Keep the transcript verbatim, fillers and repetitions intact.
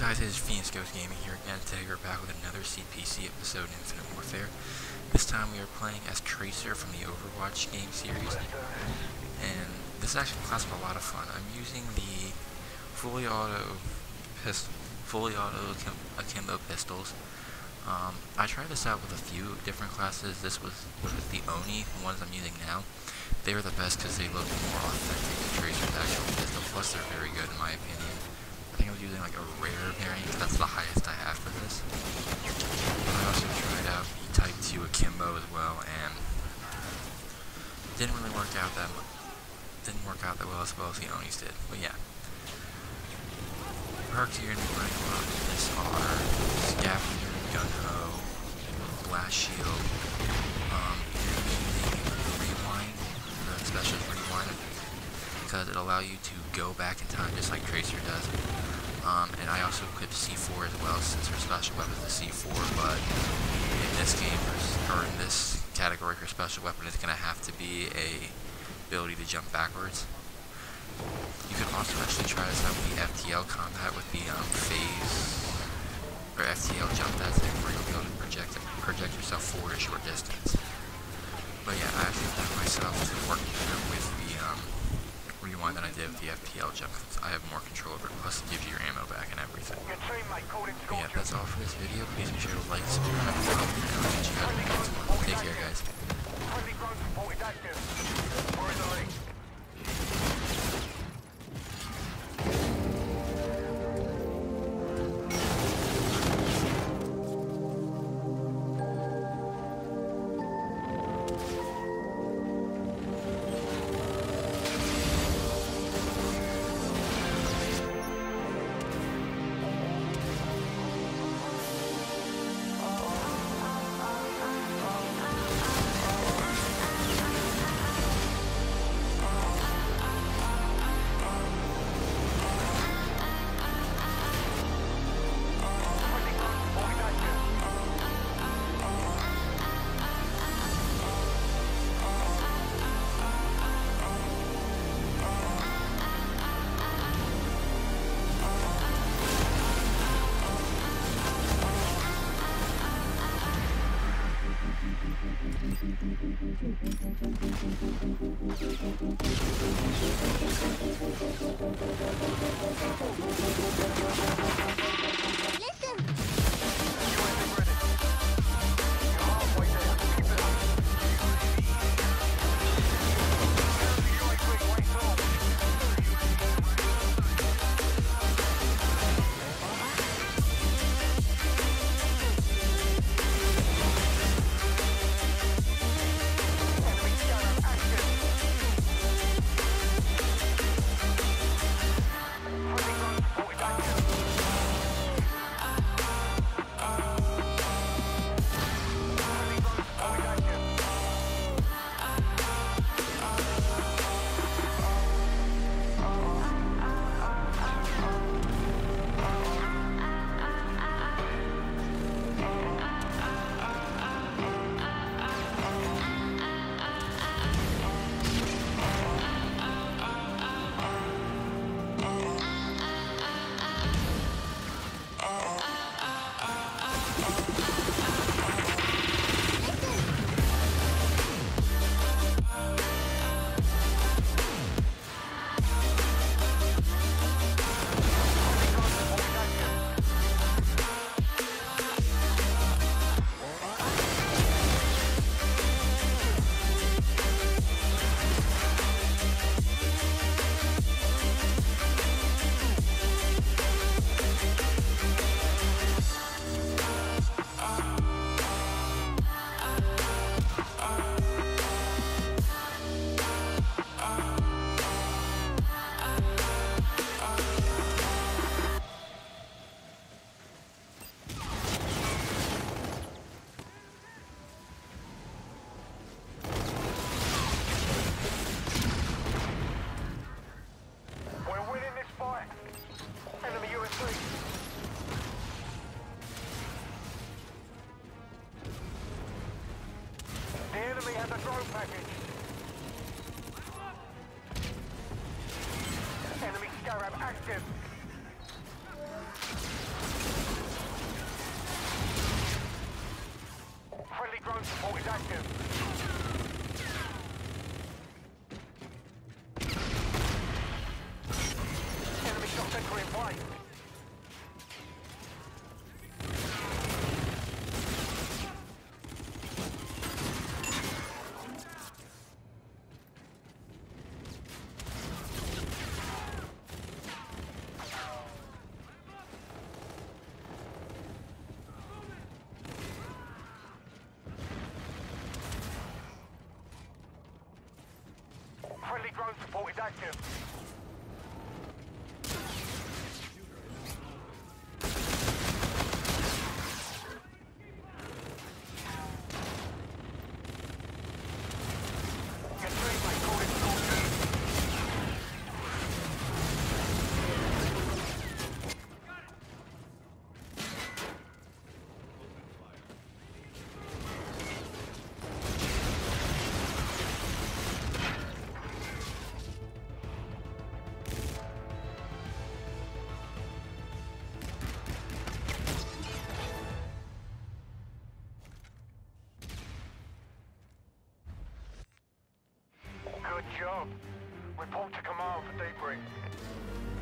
guys, it is Phoenix Ghost Gaming here again. Today we're back with another C P C episode in Infinite Warfare. This time we are playing as Tracer from the Overwatch game series. And this is actually a class with a lot of fun. I'm using the fully auto pistol, fully auto akimbo pistols. Um, I tried this out with a few different classes. This was with the Oni, the ones I'm using now. They were the best because they look more authentic to Tracer's actual pistol. Plus they're very good in my opinion. I think I was using like a rare variant, that's the highest I have for this. I also tried out the Type two Akimbo as well, and didn't really work out that much. Didn't work out that well as well as the Onis did, but yeah. Perks you're going to be running a lot of this are Scavenger, Gun-Ho, Blast Shield. Um, you're using Rewind, the special Rewind, because it'll allow you to go back in time just like Tracer does. Um, and I also equip C four as well, since her special weapon is a C four, but in this game, or in this category, her special weapon is going to have to be a ability to jump backwards. You can also actually try this out with the F T L combat with the um, phase, or F T L jump, that's it, where you'll be able to project, project yourself forward a short distance. But yeah, I actually found myself to work better with the um, Rewind than I did with the F T L jump, because I have more control over it, plus it gives you your ammo back and everything. But yeah, that's all for this video. Please be sure to like, subscribe, and follow me, and I'll catch you guys in the next one. Take care, guys. the drone package. Enemy Scarab active. drone support is active. Your teammate calling for Good job. Report to command for debrief.